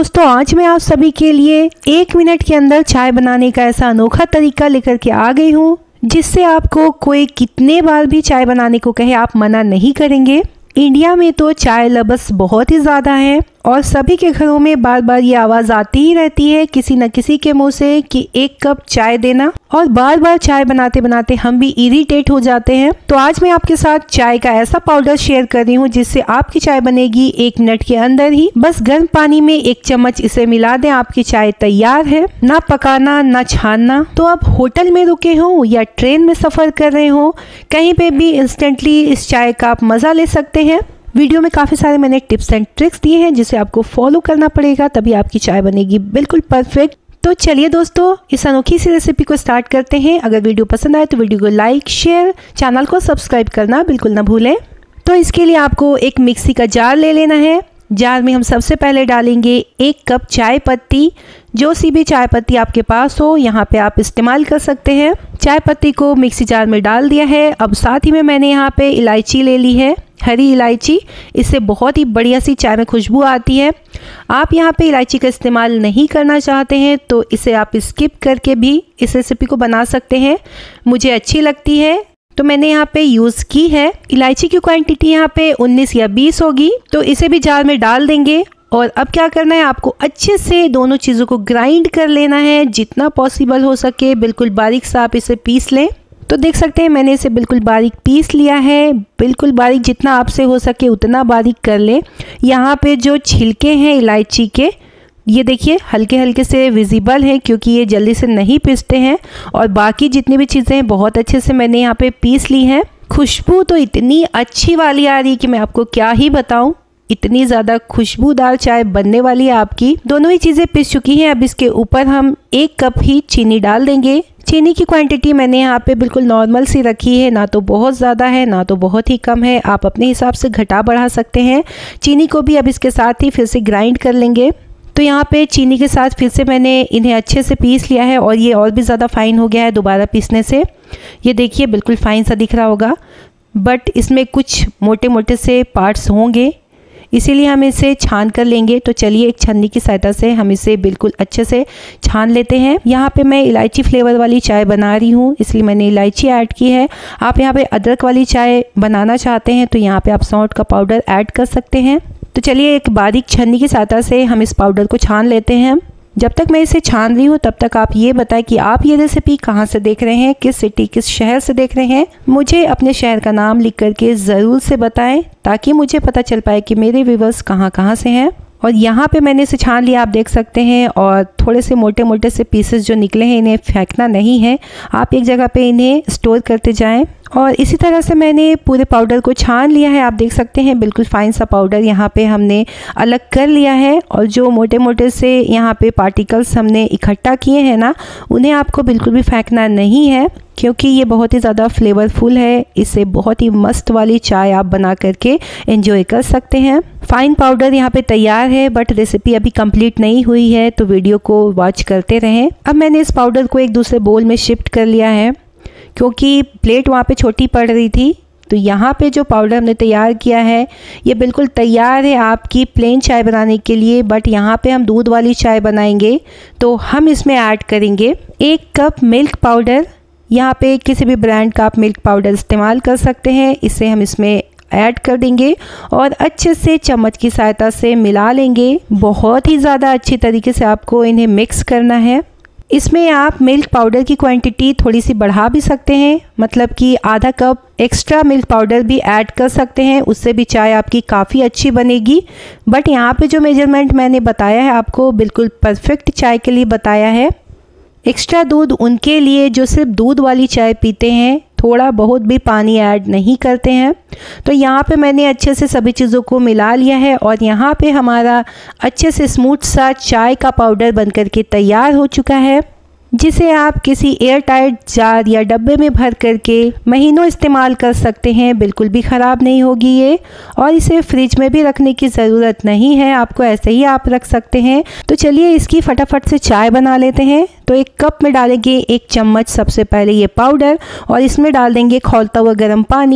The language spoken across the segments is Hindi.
दोस्तों, आज मैं आप सभी के लिए 1 मिनट के अंदर चाय बनाने का ऐसा अनोखा तरीका लेकर के आ गई हूँ जिससे आपको कोई कितने बार भी चाय बनाने को कहे आप मना नहीं करेंगे। इंडिया में तो चाय लवर्स बहुत ही ज़्यादा है और सभी के घरों में बार बार ये आवाज़ आती ही रहती है किसी न किसी के मुंह से कि 1 कप चाय देना, और बार बार चाय बनाते बनाते हम भी इरिटेट हो जाते हैं। तो आज मैं आपके साथ चाय का ऐसा पाउडर शेयर कर रही हूँ जिससे आपकी चाय बनेगी 1 मिनट के अंदर ही। बस गर्म पानी में 1 चम्मच इसे मिला दें, आपकी चाय तैयार है। ना पकाना ना छानना। तो आप होटल में रुके हो या ट्रेन में सफ़र कर रहे हो, कहीं पे भी इंस्टेंटली इस चाय का आप मज़ा ले सकते हैं। वीडियो में काफ़ी सारे मैंने टिप्स एंड ट्रिक्स दिए हैं जिसे आपको फॉलो करना पड़ेगा, तभी आपकी चाय बनेगी बिल्कुल परफेक्ट। तो चलिए दोस्तों, इस अनोखी सी रेसिपी को स्टार्ट करते हैं। अगर वीडियो पसंद आए तो वीडियो को लाइक, शेयर, चैनल को सब्सक्राइब करना बिल्कुल ना भूलें। तो इसके लिए आपको एक मिक्सी का जार ले लेना है। जार में हम सबसे पहले डालेंगे 1 कप चाय पत्ती। जो सी भी चाय पत्ती आपके पास हो यहाँ पे आप इस्तेमाल कर सकते हैं। चाय पत्ती को मिक्सी जार में डाल दिया है। अब साथ ही में मैंने यहाँ पे इलायची ले ली है, हरी इलायची। इससे बहुत ही बढ़िया सी चाय में खुशबू आती है। आप यहाँ पे इलायची का इस्तेमाल नहीं करना चाहते हैं तो इसे आप स्किप करके भी इस रेसिपी को बना सकते हैं। मुझे अच्छी लगती है तो मैंने यहाँ पे यूज़ की है। इलायची की क्वांटिटी यहाँ पे 19 या 20 होगी। तो इसे भी जार में डाल देंगे। और अब क्या करना है, आपको अच्छे से दोनों चीज़ों को ग्राइंड कर लेना है। जितना पॉसिबल हो सके बिल्कुल बारीक सा आप इसे पीस लें। तो देख सकते हैं मैंने इसे बिल्कुल बारीक पीस लिया है। बिल्कुल बारीक, जितना आपसे हो सके उतना बारीक कर लें। यहाँ पे जो छिलके हैं इलायची के, ये देखिए हल्के हल्के से विजिबल हैं क्योंकि ये जल्दी से नहीं पीसते हैं। और बाकी जितनी भी चीज़ें हैं बहुत अच्छे से मैंने यहाँ पे पीस ली हैं। खुशबू तो इतनी अच्छी वाली आ रही है कि मैं आपको क्या ही बताऊँ। इतनी ज़्यादा खुशबूदार चाय बनने वाली है आपकी। दोनों ही चीज़ें पिस चुकी हैं। अब इसके ऊपर हम 1 कप ही चीनी डाल देंगे। चीनी की क्वांटिटी मैंने यहाँ पे बिल्कुल नॉर्मल सी रखी है, ना तो बहुत ज़्यादा है ना तो बहुत ही कम है। आप अपने हिसाब से घटा बढ़ा सकते हैं। चीनी को भी अब इसके साथ ही फिर से ग्राइंड कर लेंगे। तो यहाँ पे चीनी के साथ फिर से मैंने इन्हें अच्छे से पीस लिया है और ये और भी ज़्यादा फाइन हो गया है दोबारा पीसने से। ये देखिए बिल्कुल फाइन सा दिख रहा होगा, बट इसमें कुछ मोटे मोटे से पार्ट्स होंगे, इसीलिए हम इसे छान कर लेंगे। तो चलिए एक छन्नी की सहायता से हम इसे बिल्कुल अच्छे से छान लेते हैं। यहाँ पे मैं इलायची फ्लेवर वाली चाय बना रही हूँ, इसलिए मैंने इलायची ऐड की है। आप यहाँ पे अदरक वाली चाय बनाना चाहते हैं तो यहाँ पे आप सौंठ का पाउडर ऐड कर सकते हैं। तो चलिए एक बारीक छन्नी की सहायता से हम इस पाउडर को छान लेते हैं। जब तक मैं इसे छान रही हूँ तब तक आप ये बताएं कि आप ये रेसिपी कहाँ से देख रहे हैं, किस सिटी, किस शहर से देख रहे हैं। मुझे अपने शहर का नाम लिख करके ज़रूर से बताएं ताकि मुझे पता चल पाए कि मेरे व्यूवर्स कहाँ कहाँ से हैं। और यहाँ पे मैंने इसे छान लिया, आप देख सकते हैं। और थोड़े से मोटे मोटे से पीसेस जो निकले हैं इन्हें फेंकना नहीं है, आप एक जगह पे इन्हें स्टोर करते जाएं। और इसी तरह से मैंने पूरे पाउडर को छान लिया है। आप देख सकते हैं बिल्कुल फाइन सा पाउडर यहाँ पे हमने अलग कर लिया है। और जो मोटे मोटे से यहाँ पे पार्टिकल्स हमने इकट्ठा किए हैं ना, उन्हें आपको बिल्कुल भी फेंकना नहीं है क्योंकि ये बहुत ही ज़्यादा फ्लेवरफुल है। इससे बहुत ही मस्त वाली चाय आप बना करके एंजॉय कर सकते हैं। फाइन पाउडर यहाँ पे तैयार है, बट रेसिपी अभी कंप्लीट नहीं हुई है तो वीडियो को वॉच करते रहें। अब मैंने इस पाउडर को एक दूसरे बोल में शिफ्ट कर लिया है क्योंकि प्लेट वहाँ पे छोटी पड़ रही थी। तो यहाँ पे जो पाउडर हमने तैयार किया है ये बिल्कुल तैयार है आपकी प्लेन चाय बनाने के लिए। बट यहाँ पे हम दूध वाली चाय बनाएंगे तो हम इसमें ऐड करेंगे 1 कप मिल्क पाउडर। यहाँ पे किसी भी ब्रांड का आप मिल्क पाउडर इस्तेमाल कर सकते हैं। इसे हम इसमें ऐड कर देंगे और अच्छे से चम्मच की सहायता से मिला लेंगे। बहुत ही ज़्यादा अच्छी तरीके से आपको इन्हें मिक्स करना है। इसमें आप मिल्क पाउडर की क्वांटिटी थोड़ी सी बढ़ा भी सकते हैं, मतलब कि आधा कप एक्स्ट्रा मिल्क पाउडर भी ऐड कर सकते हैं, उससे भी चाय आपकी काफ़ी अच्छी बनेगी। बट यहाँ पे जो मेजरमेंट मैंने बताया है आपको बिल्कुल परफेक्ट चाय के लिए बताया है। एक्स्ट्रा दूध उनके लिए जो सिर्फ दूध वाली चाय पीते हैं, थोड़ा बहुत भी पानी ऐड नहीं करते हैं। तो यहाँ पे मैंने अच्छे से सभी चीज़ों को मिला लिया है और यहाँ पे हमारा अच्छे से स्मूथ सा चाय का पाउडर बनकर के तैयार हो चुका है, जिसे आप किसी एयर टाइट जार या डब्बे में भर करके महीनों इस्तेमाल कर सकते हैं। बिल्कुल भी ख़राब नहीं होगी ये, और इसे फ्रिज में भी रखने की ज़रूरत नहीं है, आपको ऐसे ही आप रख सकते हैं। तो चलिए इसकी फटाफट से चाय बना लेते हैं। तो 1 कप में डालेंगे 1 चम्मच सबसे पहले ये पाउडर और इसमें डाल देंगे खौलता हुआ गर्म पानी।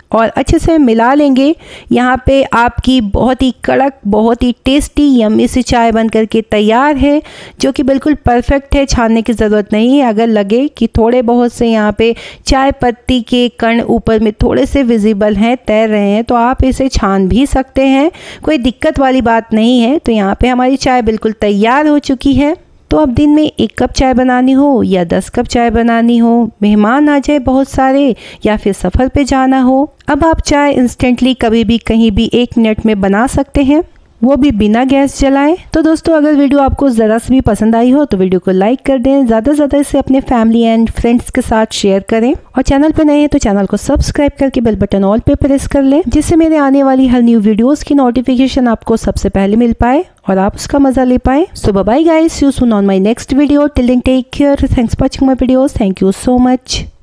और अच्छे से मिला लेंगे। यहाँ पे आपकी बहुत ही कड़क, बहुत ही टेस्टी यम्मी सी चाय बन करके तैयार है, जो कि बिल्कुल परफेक्ट है। छानने की ज़रूरत नहीं है। अगर लगे कि थोड़े बहुत से यहाँ पे चाय पत्ती के कण ऊपर में थोड़े से विजिबल हैं, तैर रहे हैं, तो आप इसे छान भी सकते हैं, कोई दिक्कत वाली बात नहीं है। तो यहाँ पे हमारी चाय बिल्कुल तैयार हो चुकी है। तो अब दिन में 1 कप चाय बनानी हो या 10 कप चाय बनानी हो, मेहमान आ जाए बहुत सारे, या फिर सफ़र पे जाना हो, अब आप चाय इंस्टेंटली कभी भी कहीं भी 1 मिनट में बना सकते हैं, वो भी बिना गैस जलाए। तो दोस्तों, अगर वीडियो आपको ज़रा सी भी पसंद आई हो तो वीडियो को लाइक कर दें, ज़्यादा से ज़्यादा इसे अपने फैमिली एंड फ्रेंड्स के साथ शेयर करें, और चैनल पर नए हैं तो चैनल को सब्सक्राइब करके बेल बटन ऑल पे प्रेस कर लें, जिससे मेरे आने वाली हर न्यू वीडियोस की नोटिफिकेशन आपको सबसे पहले मिल पाए और आप उसका मजा ले पाए। So bye guys, see you soon on my next video. Till then take care, thanks for watching my videos, thank you so much.